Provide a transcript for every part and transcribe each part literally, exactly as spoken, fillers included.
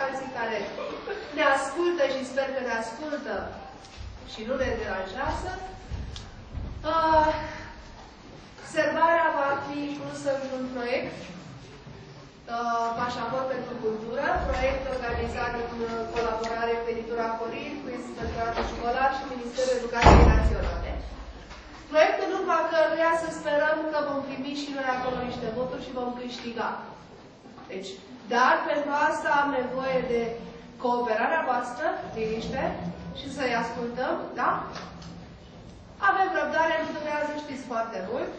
alții care ne ascultă și sper că ne ascultă și nu ne deranjează. Uh, Servarea va fi inclusă într-un proiect, uh, Pașaport pentru Cultură, proiect organizat în colaborare cu editura Corin, cu Inspectoratul Școlar și Ministerul Educației Naționale. Proiect în urma căruia să sperăm că vom primi și noi acolo niște voturi și vom câștiga. Deci, dar pentru asta am nevoie de cooperarea voastră, liniște, și să-i ascultăm, da? Avem răbdare, nu durează, știți foarte mult.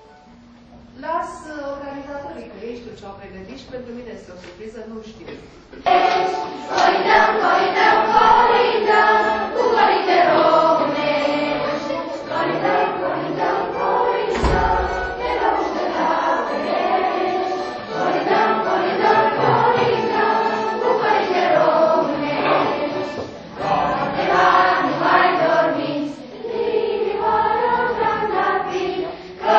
Las organizatorii, că ei știu ce au pregătit și pentru mine este o surpriză, nu știu. Coridăm, coridăm, coridăm, cu coride românești. Coridăm, coridăm, coridăm, de roși de laurești. Coridăm, coridăm, coridăm, cu coride românești. De bani nu mai dormiți, linioară trandafiri, că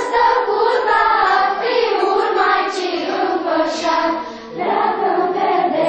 Leagă-mi verde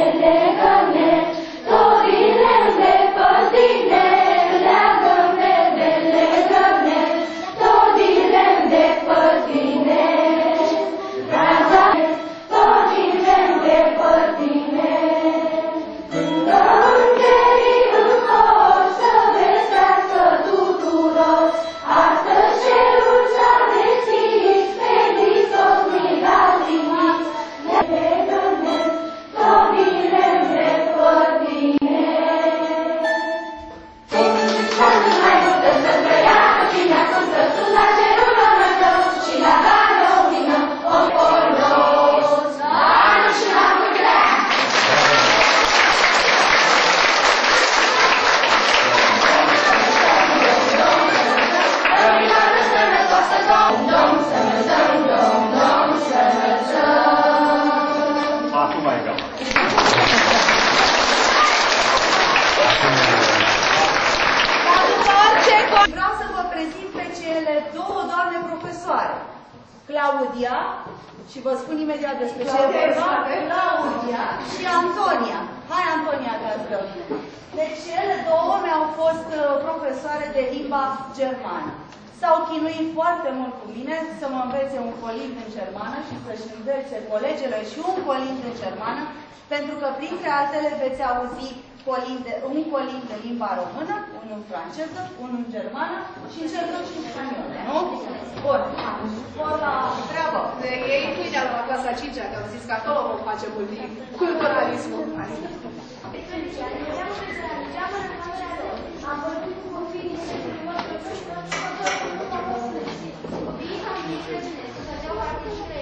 Claudia, și vă spun imediat despre ce e vorba, Claudia și Antonia. Hai, Antonia, dragă. Deci ele două mi-au fost uh, profesoare de limba germană. S-au chinuit foarte mult cu mine să mă învețe un colind în germană și să-și învețe colegele și un colind în germană, pentru că, printre altele, veți auzi colinde, un colind în limba română, unul în franceză, unul în germană și încercăm și în spaniolă, nu? Bun. Vor la treabă. Ei pâinea la clasa a cincea, că am zis că acolo vom face multiculturalismul. Am vorbit cu copiii și cu primul profesor și cu copiii s-au gândit că cine stăteau articole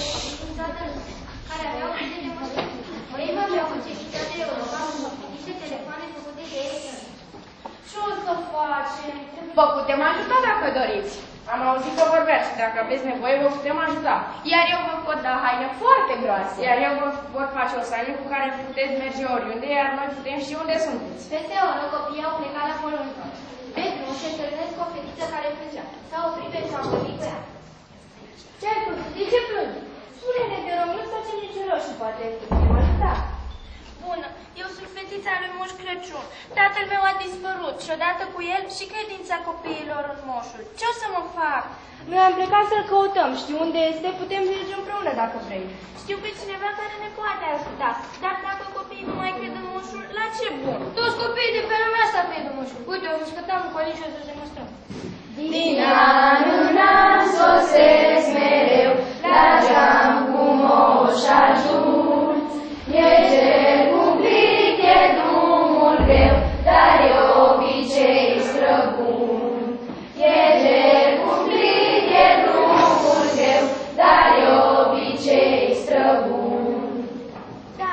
care aveau niște de măsuri. Ei mă aveau începitat de Europa cu niște telefoane făcute de ei. Ce o să facem? Vă putem ajuta dacă doriți. Am auzit că vorbeați. Dacă aveți nevoie, vă putem ajuta. Iar eu vă pot da haine foarte groase. Iar eu vă pot face o saină cu care puteți merge oriunde, iar noi putem ști unde sunteți. Peste o oră, copiii au plecat la Polonia. Pe drum se întâlnesc cu o fetiță care plângea. S-a oprit pentru a vorbi cu ea. Ce ai făcut? De ce plângi? Spune-ne de rog, nu-ți facem niciun roșu, poate putem ajuta. Bună, eu sunt fetița lui Moș Crăciun. Tatăl meu a dispărut și odată cu el și credința copiilor în moșul. Ce o să mă fac? Noi am plecat să-l căutăm. Știi unde este? Putem merge împreună dacă vrei. Știu pe cineva care ne poate ajuta. Dar dacă copiii nu mai cred în moșul, la ce bun? Toți copiii de pe lumea asta cred în moșul. Uite, o scătam în colin și o să demonstrăm. Din an în an sosesc mereu la geam cu Moș ajut. E cer cumplit, e drumul greu, dar e obicei străbun. E cer cumplit, e drumul greu, dar e obicei străbun. Da.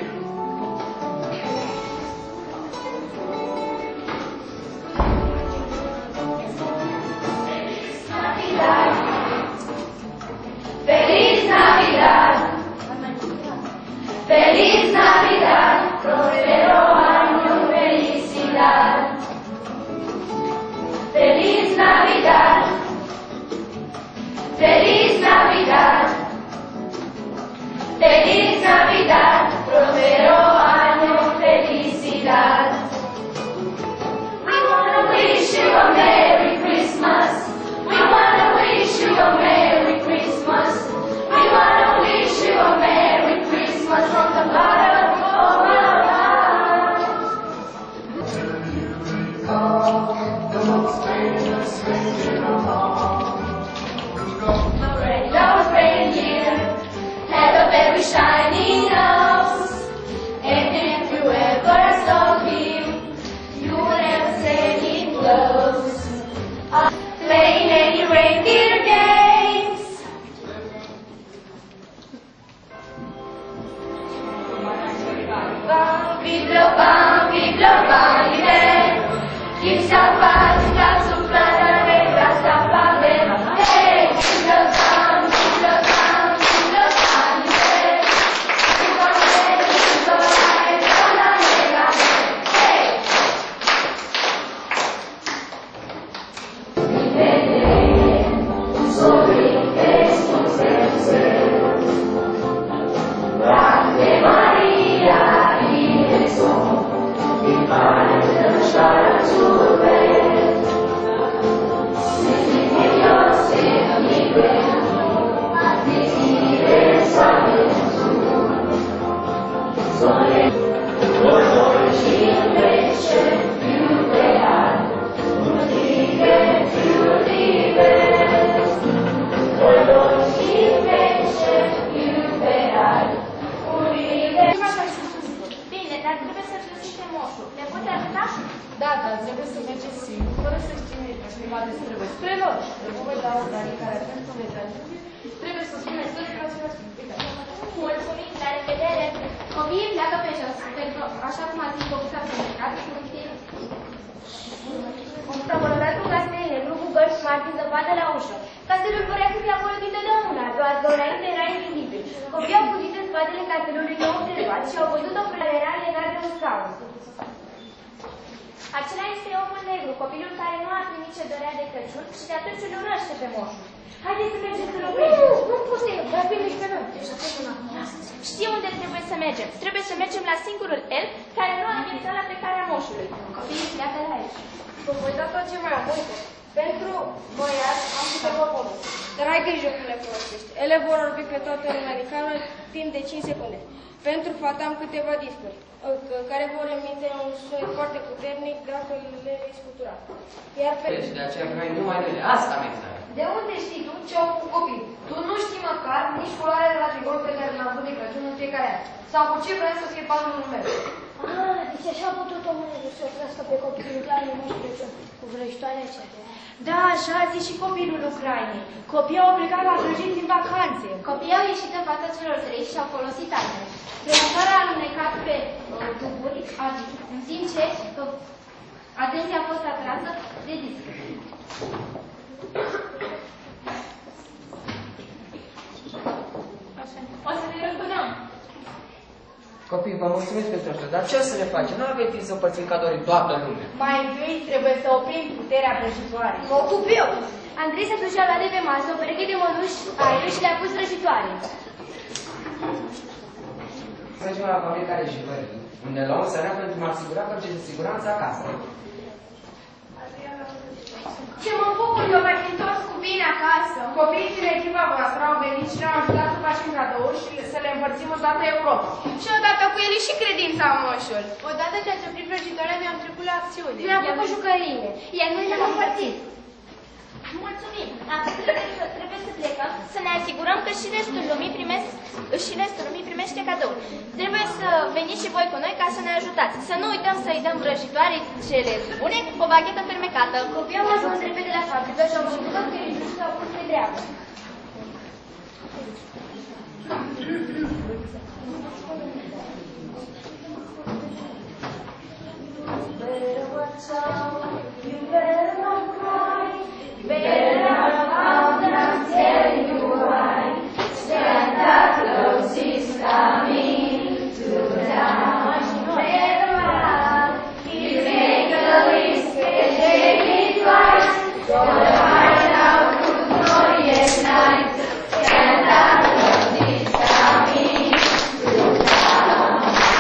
Feliz Navidad, Feliz Navidad, próspero año, felicidad. Feliz Navidad, Feliz Navidad, Feliz Navidad, próspero año, felicidad. We wanna wish you a Merry Christmas. We wanna wish you a Merry Christmas. We wanna wish you a Merry Christmas from the bottom of our hearts. The most famous reindeer of all. The red-nosed reindeer had a very shiny nose, and if you ever saw him, you would never say him close. Uh, playing any reindeer games. Vibrobam, vibrobam, liber, kim salvat, ca suflată negra salvare. Hey, vibrobam, vibrobam, vibrobam, liber, vibrobam, vibrobam, la negra. Hey! Sorrites con Ave Maria, Jesús, mi Padre está en su reino. Mi Dios es mi reino, mi eres a Jesús. Soy por hoy generation you bear, live to live. For hoy generation you bear. Bine, dar trebuie să găsim moșul. Ne poate ajuta? Da, dar trebuie să mergeți singur, fără să știți ceva despre spre lor. Le voi da o care pentru veți trebuie să spuneți toți că ați fost. Mulțumim, la revedere! Copiii pleacă pe jos, pentru așa cum ați zis, boxa pe mercat, S-a colorat un castel negru cu gărzi mari din zăpadă la ușă. Castelul părea să fie acolo dintotdeauna, doar că înainte era invizibil. Copiii au fugit în spatele castelului neobservat și au văzut o care era legat de un scaun. Acela este omul negru, copilul care nu a primit ce dorea de Crăciun și de atunci îl urăște pe moșul. Haideți să mergem să-l oprim. Nu, nu poți să-i mai prinde și pe noi. Știu unde trebuie să mergem. Trebuie să mergem la singurul elf care nu a înghețat la plecarea moșului. Copiii pleacă la el. Vă voi da tot ce mai am, uite. Pentru băiați am câteva poruci. Dar hai grijă cum le folosești. Ele vor orbi pe toată lumea din cameră timp de cinci secunde. Pentru fata am câteva discuri, care vor emite un sunet foarte puternic dacă le vei scutura. Iar pe... Deci de aceea că noi numai ele. Asta mi e. De unde știi tu ce au făcut copii? Tu nu știi măcar nici culoarea de la tricou pe care l-am avut de Crăciun în fiecare an. Sau cu ce vrea să fie patronul meu. Ah, deci așa a putut omul negru să oprească pe copilul Ucrainei Moș Crăciun cu vrăjitoarea aceea. Da, așa a zis și copilul Ucrainei. Copiii au plecat la Crăciun din vacanțe. Copiii au ieșit în fața celor trei și au folosit armele. Vrăjitoarea a alunecat pe uh, tuburi, adică, în timp ce uh, atenția a fost atrasă de disc. O să ne răzbunăm. Copii, vă mulțumesc pentru asta, dar ce o să ne facem? Nu avem timp să împărțim cadouri toată lumea. Mai întâi trebuie să oprim puterea vrăjitoare. Mă ocup eu. Andrei s-a dus și a luat de pe masă o pereche de mănuși aeriu și le-a pus vrăjitoare. Mergem la fabrica de jucării, unde la un sărean pentru a asigura că de siguranță acasă. Ce mă bucur, eu mai fi toți cu bine acasă. Copiii din echipa voastră au venit și ne-au ajutat să facem cadouri și să le împărțim în toată Europa. Și odată cu el și credința moșul. Odată ce ați oprit vrăjitoarea, mi-am trecut la acțiune. Ne-am făcut jucăriile, iar noi le-am împărțit. Mulțumim! Acum trebuie să, trebuie să plecăm, să ne asigurăm că și restul lumii primesc, și restul lumii primește cadouri. Trebuie să veniți și voi cu noi ca să ne ajutați. Să nu uităm să-i dăm vrăjitoare cele bune, o baghetă fermecată. Copiii au ajuns repede la fabrică și au văzut că nu s-au pus pe dreapta. Better watch out, you better not cry. Better not pout, I'm telling you why. Santa Claus is coming to town. Better run, he'll make a wish and shake it twice. Gonna find out who's glorious night. Santa Claus is coming to town.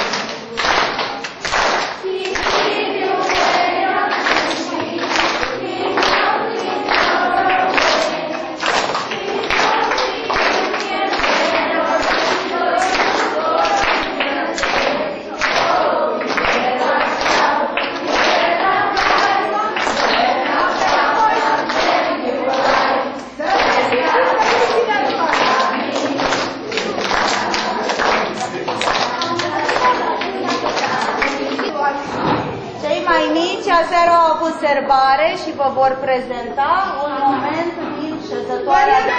He'll give you when you're sleeping. He'll come in your way. He'll come in your bed or window. Oh, you better shout, you better cry. Better shout, I'm telling you right. Cei mai mici aseară au avut serbare și vă vor prezenta un moment din șezătoarea de...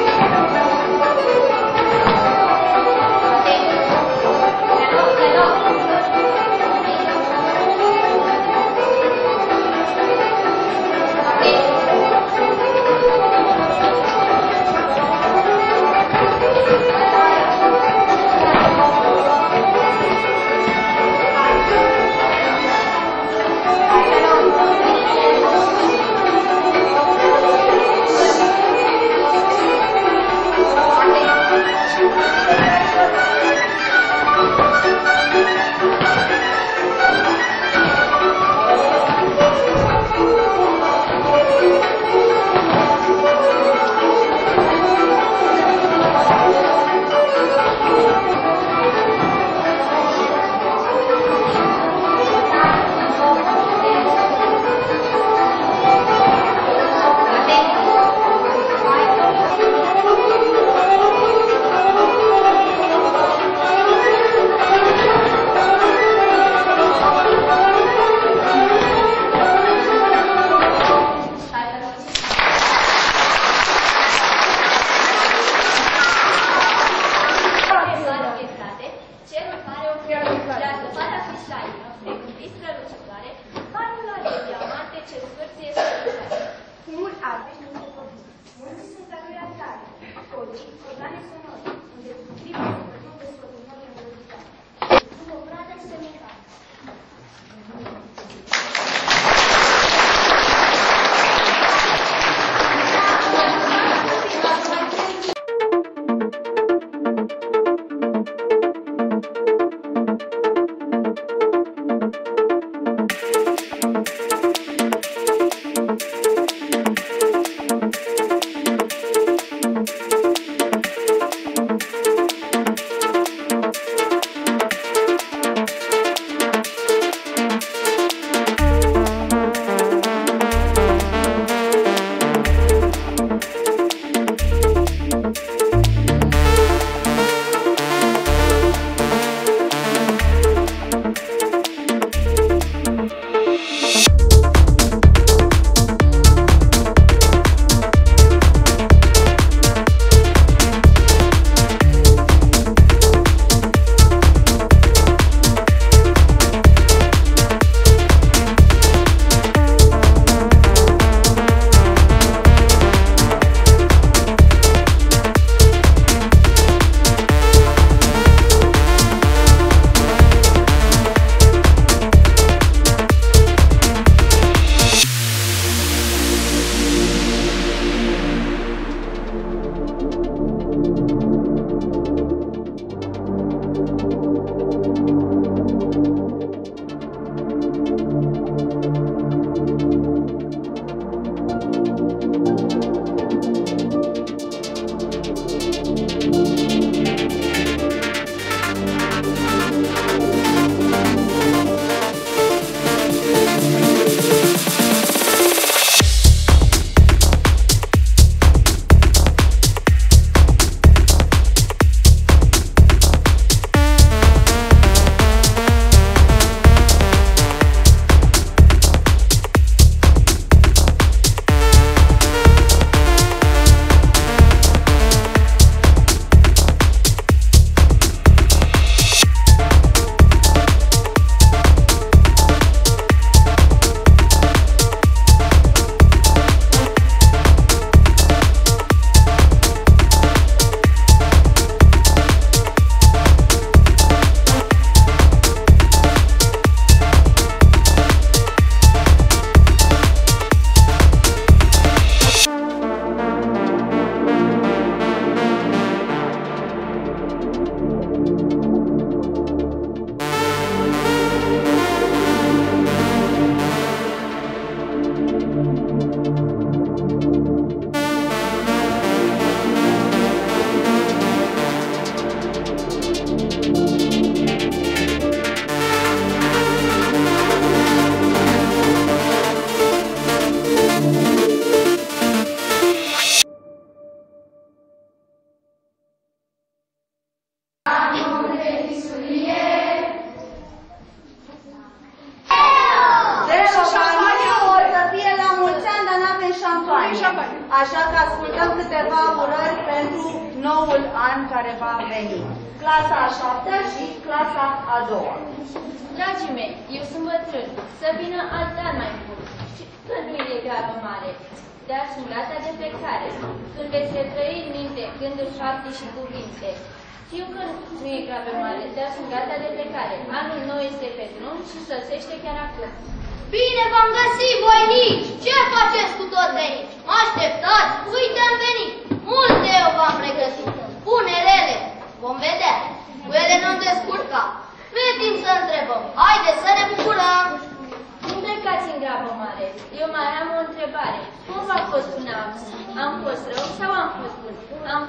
Hello, hello. Așa că ascultăm câteva urări pentru noul an care va veni. Clasa a șaptea și clasa a doua. Dragii mei, eu sunt bătrân, să vină alt an mai bun. Și când nu e grabă mare, dar sunt gata de plecare, când veți retrăi în minte gânduri, fapte și cuvinte. Știu că nu e grabă mare, dar sunt gata de plecare. Anul nou este pe drum și sosește chiar acum. Bine v-am găsit, voinici! Ce faceți cu tot de aici? Mă așteptați? Uite, am venit! Multe eu v-am pregătit. Punerele! Vom vedea. Cu ele nu-mi descurca. Venim să întrebăm. Haideți să ne bucurăm! Nu plecați în grabă mare. Eu mai am o întrebare. Cum v-a fost până acum? Am fost rău sau am fost bun? Am,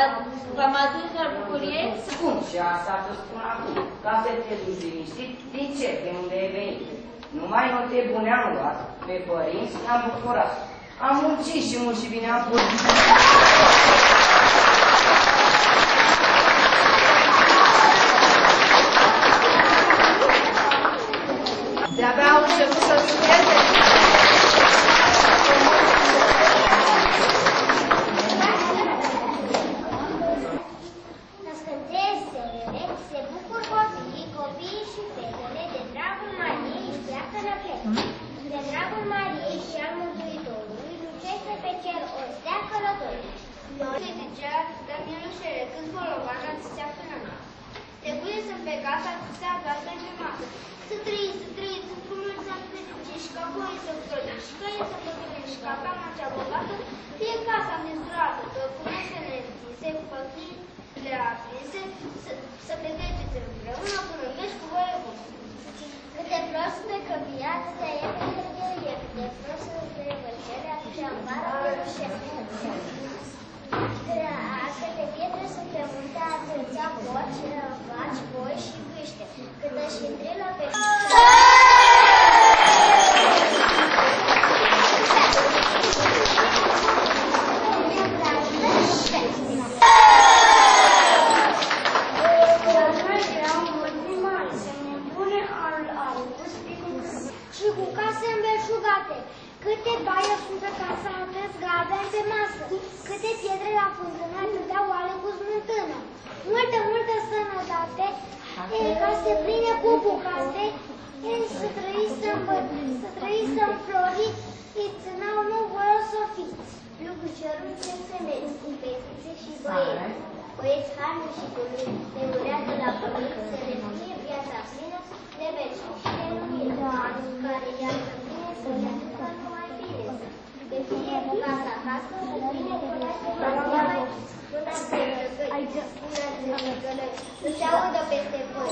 v-am adus la bucurie? Spun și asta să spun acum, ca să te duci liniștit, din ce, de unde ai venit. Numai note bune am luat, pe părinți am bucurat. Am muncit și mult și bine am putut. De-abia au început să studieze. Născântez zilele, se bucur copiii, copiii și fetele de dragul Mariei și pleacă la plec. De dragul Mariei și al Mântuitorului, lucește pe cer o stea călătorie. Noi zicea, dar mielușele, când bolovan atâția până noapte. Trebuie să-mi pe gata atâția gata pe masă. Să trăiți, să trăiți, într-un mult să petrece și ca voi să frăli, și că e să pătrâne și ca cama cea bogată, fie casa menzurată, tot cu mesele înțise, cu păcrii, Le aprinse să, să petreceți împreună cu noi și cu voi bun. Câte flori sunt pe căpiață, de e pe hârtie, câte flori sunt pe vălcele, și ambară pe rușele. Câte pietre sunt pe munte, atâția porci, vaci, boi și gâște. Câte și întrilă pe și cu case înverșugate. Câte baie sunt pe casa, atâți galbeni pe masă. Câte pietre la fântână, atâtea oale cu smântână. Multă, multă sănătate, e, case pline cu bucate, e, să trăiți să trăiți să înfloriți, it's now no world să fiți. Lucrucerul ce înțeleți, cu fetițe și băieți. Băieți harni și coluri, ne urează la pământ, să le fie viața plină, de veci și de lumină, care iartă bine să le aducă numai bine. De fie cu casa acasă, cu bine până să mai până să găgăi, până să gălăi, să se audă peste voi.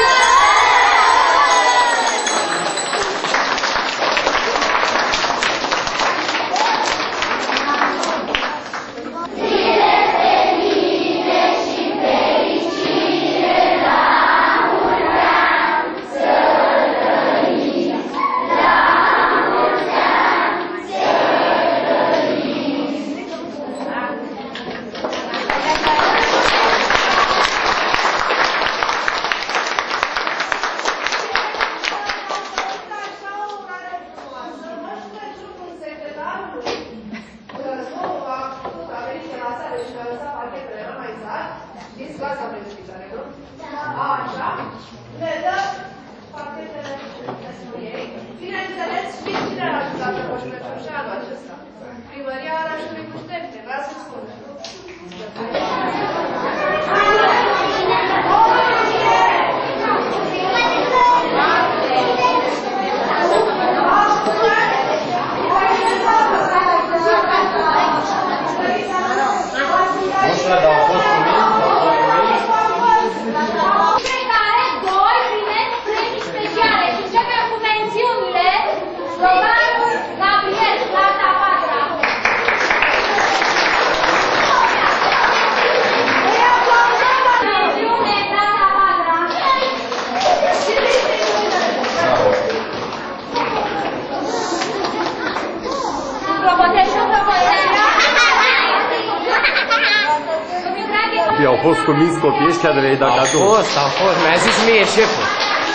Au fost cuminți copiii ăștia de la ei dacă Au fost, au fost. Mi-a zis mie șeful.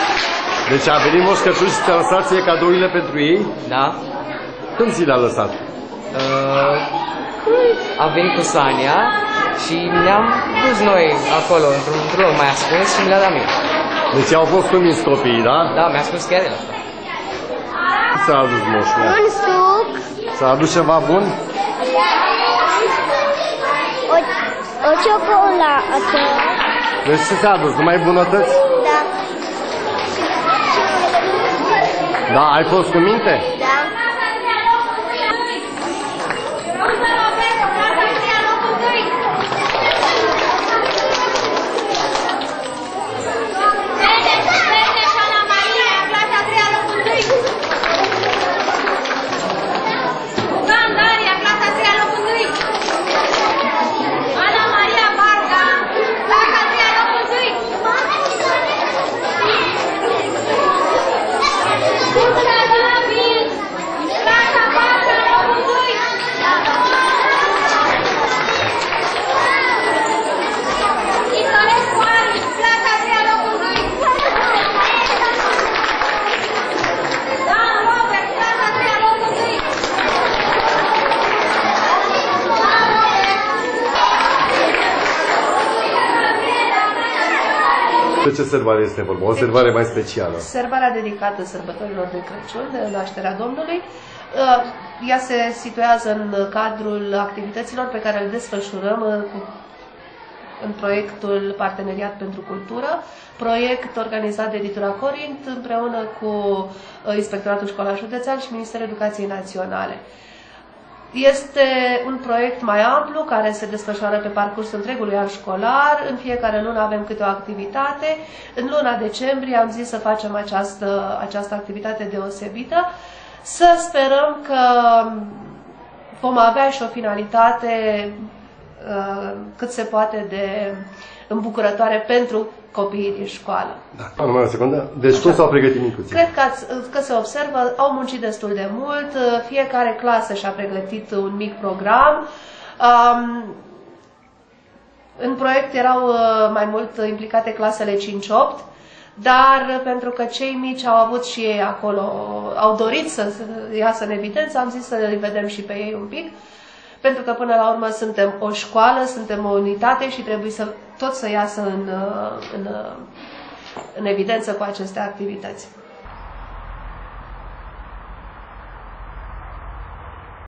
Deci a venit Moș Crăciun și ți-a lăsat ție cadourile pentru ei? Da. Când ți le-a lăsat? Uh, am venit cu Sania și ne-am dus noi acolo, într-un loc mai ascuns și mi le-a dat mie. Deci au fost cuminți copiii, da? Da, mi-a spus chiar el asta. Ce ți-a adus Moșul? Un suc. Ți-a adus ceva bun? O, o ciocolată. Deci ce ți-a adus? Numai bunătăți? Da. Da, ai fost cu minte? Da. De ce sărbare este vorba? O sărbare mai specială. Sărbarea dedicată sărbătorilor de Crăciun, de nașterea Domnului. Ea se situează în cadrul activităților pe care le desfășurăm în proiectul Parteneriat pentru Cultură, proiect organizat de Editura Corint împreună cu Inspectoratul Școlar Județean și Ministerul Educației Naționale. Este un proiect mai amplu care se desfășoară pe parcursul întregului an școlar. În fiecare lună avem câte o activitate. În luna decembrie am zis să facem această, această activitate deosebită. Să sperăm că vom avea și o finalitate uh, cât se poate de îmbucurătoare pentru copiii din școală. Da. Numai o secundă. Deci cum s-au pregătit micuții? Cred că, ați, că se observă, au muncit destul de mult, fiecare clasă și-a pregătit un mic program. Um, în proiect erau mai mult implicate clasele cinci opt, dar pentru că cei mici au avut și ei acolo, au dorit să iasă în evidență, am zis să le vedem și pe ei un pic. Pentru că până la urmă suntem o școală, suntem o unitate și trebuie să tot să iasă în, în, în evidență cu aceste activități.